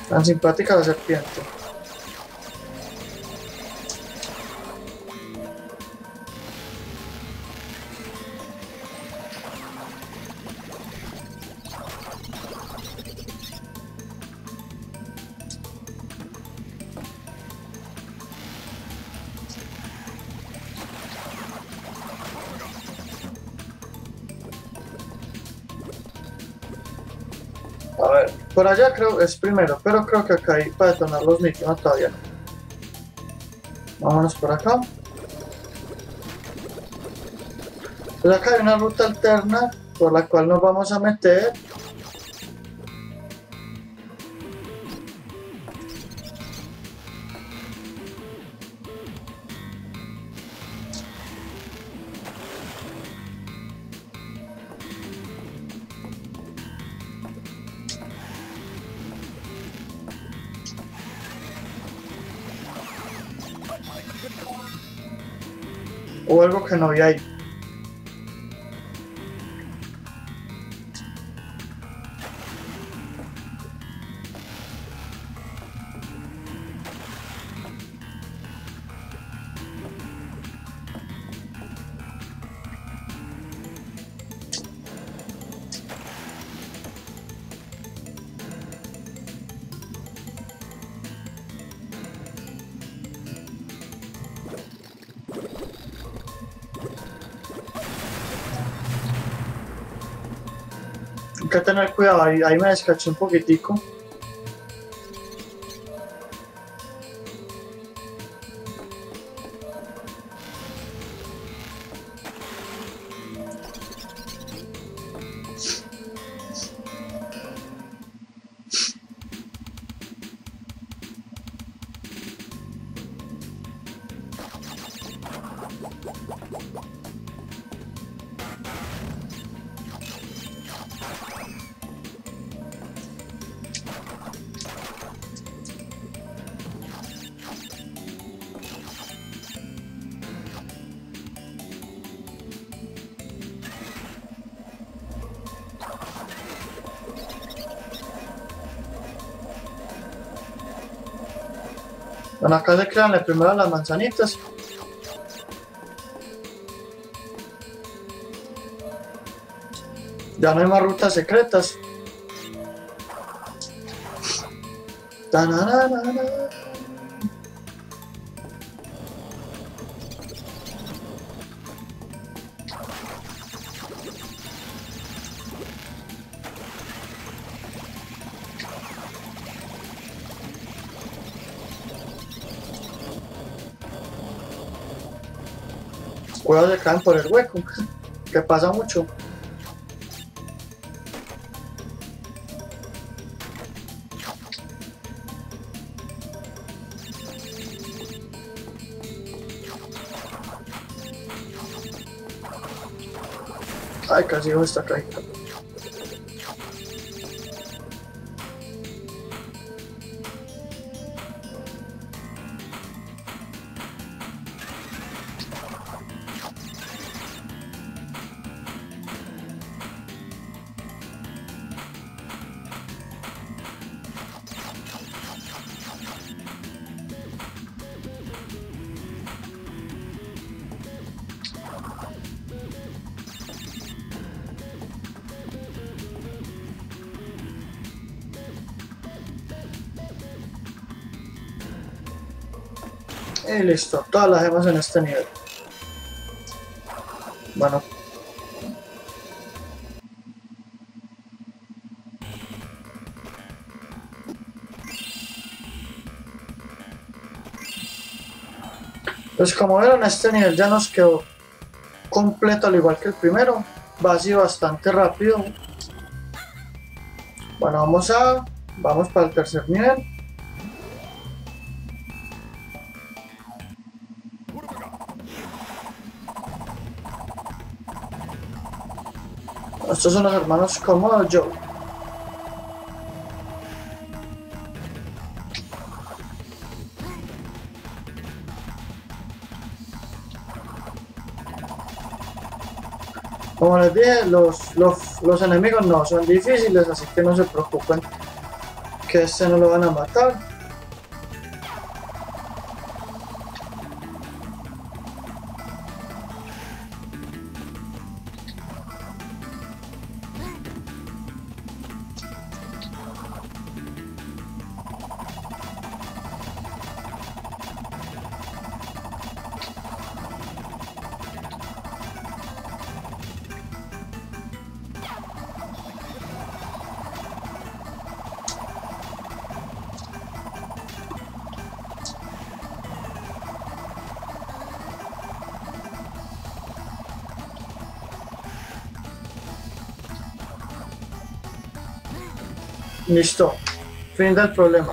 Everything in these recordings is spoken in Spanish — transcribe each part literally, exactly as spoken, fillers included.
Tan simpática la serpiente. A ver, por allá creo es primero, pero creo que acá hay para detonar los micros, no, todavía no. Vámonos por acá. Pues acá hay una ruta alterna por la cual nos vamos a meter. O algo que no vi ahí. Hay que tener cuidado, ahí, ahí me descaché un poquitico. Bueno, acá se crean las primeras las manzanitas. Ya no hay más rutas secretas. Ta-na-na-na-na. Cuidado, se caen por el hueco, que pasa mucho. Ay, casi dejo esta caída. Y listo, todas las gemas en este nivel. Bueno. Pues como vieron, este nivel ya nos quedó completo al igual que el primero. Va así bastante rápido. Bueno, vamos a... Vamos para el tercer nivel. Estos son los hermanos como Joe. Como les dije, los, los, los enemigos no son difíciles, así que no se preocupen, que a este no lo van a matar. Listo, fin del problema.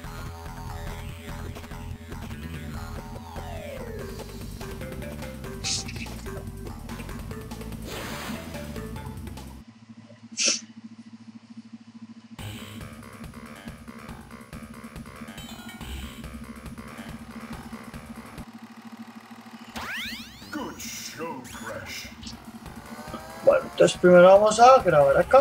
Bueno, entonces primero vamos a grabar acá.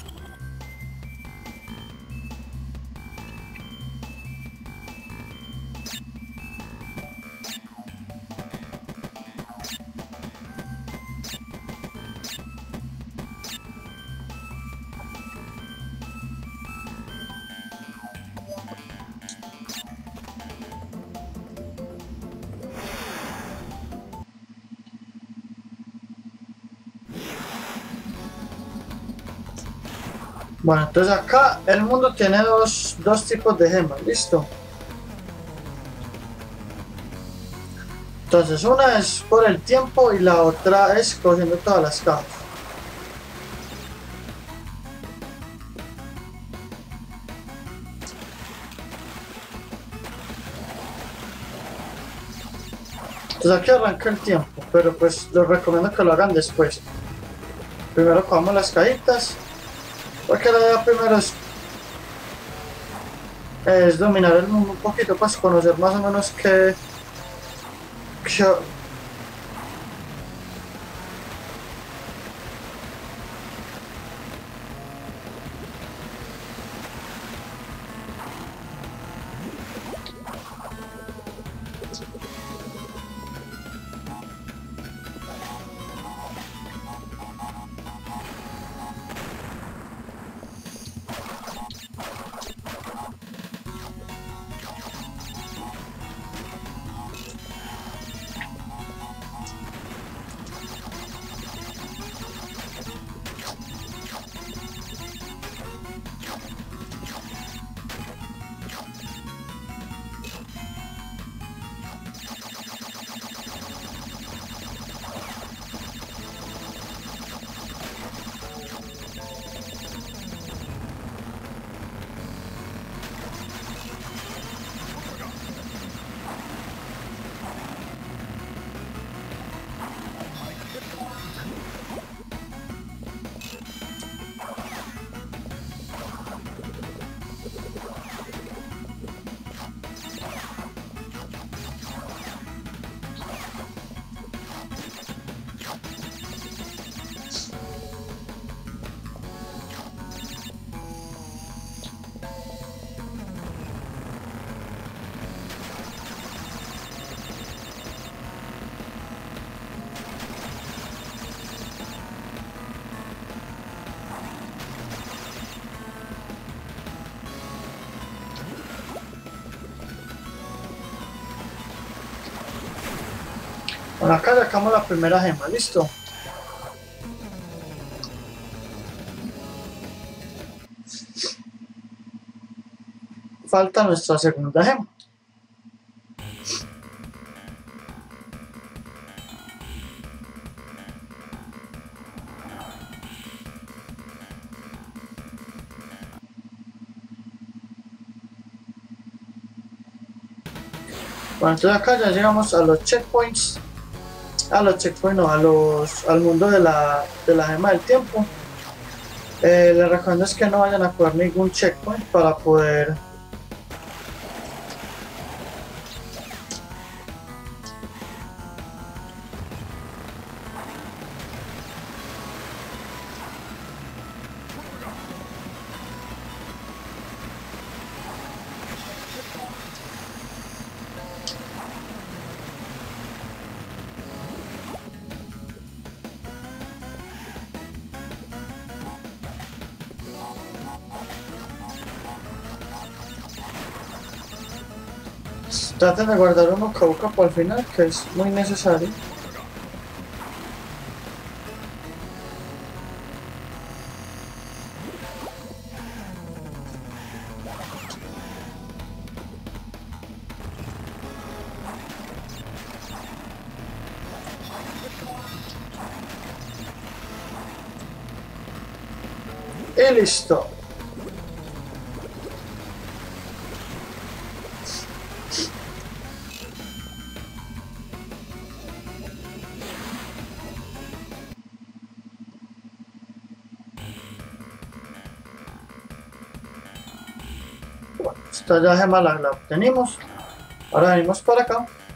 Bueno, entonces acá el mundo tiene dos, dos tipos de gemas, listo. Entonces una es por el tiempo y la otra es cogiendo todas las cajas. Entonces aquí arranca el tiempo, pero pues les recomiendo que lo hagan después. Primero cogamos las cajitas, porque la idea primero es, es dominar el mundo un poquito, pues conocer más o menos qué, qué Bueno, acá sacamos la primera gema, listo. Falta nuestra segunda gema. Bueno, entonces acá ya llegamos a los checkpoints. A los checkpoints, no, a los, al mundo de la, de la gema del tiempo. Eh, les recomiendo es que no vayan a jugar ningún checkpoint para poder Traten de guardar uno cauca para el final, que es muy necesario. Y listo. Bueno, esta ya gema la, la obtenimos. Ahora venimos para acá.